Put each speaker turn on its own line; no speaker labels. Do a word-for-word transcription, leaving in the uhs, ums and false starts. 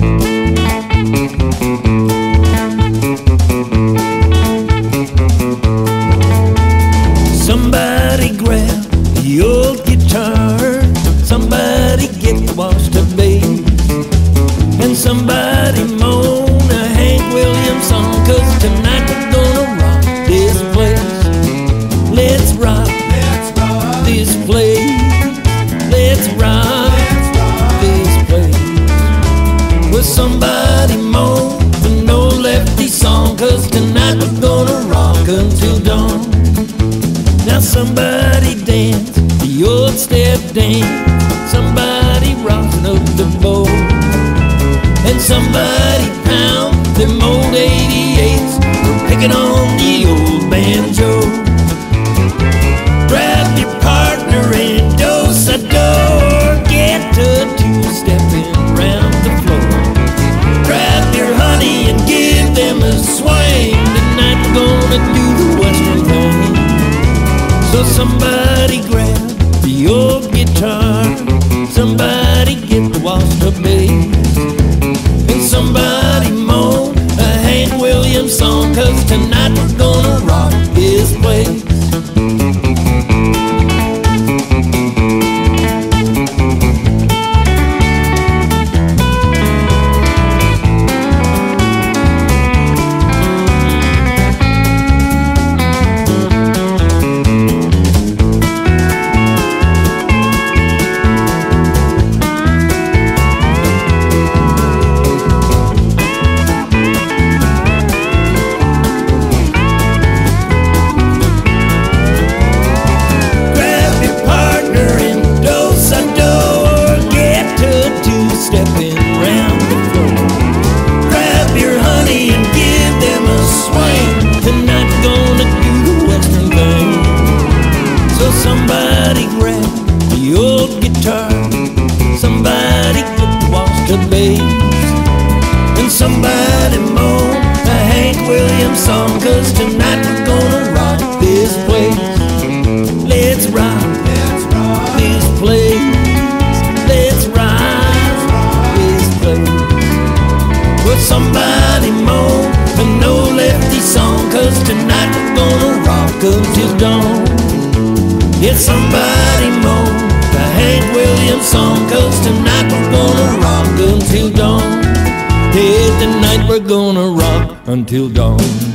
Somebody grab the old guitar, somebody get the wash to bass, and somebody moan a Hank Williams song, 'cause tonight we're gonna rock this place. Let's rock, let's rock this place. Let's rock, let's rock this place. Will somebody moan an old lefty song, 'cause tonight we're gonna rock until dawn. Now somebody dance the old step dance, somebody rockin' up the bowl, and somebody pound them old eighty-eights for picking on the old banjo. Grab your partner and do-sa-do, get to two-stepping round the floor. Grab your honey and give them a swing, tonight we're gonna do the western thing. So somebody grab the old guitar, somebody get the wash to bass, and somebody moan a Hank Williams song, 'cause tonight we're gonna rock this place. Stepping round the floor. Grab your honey and give them a swing, tonight we're gonna do the western thing. So somebody grab the old guitar, somebody get the wash to bass, and somebody moan a Hank Williams song, 'cause tonight we're gonna rock this place. Let's rock, let's rock this place. Let's rock. Will somebody moan a no lefty song, 'cause tonight we're gonna rock until dawn. Yeah, somebody moan a Hank Williams song, 'cause tonight we're gonna rock until dawn. Yeah, tonight we're gonna rock until dawn.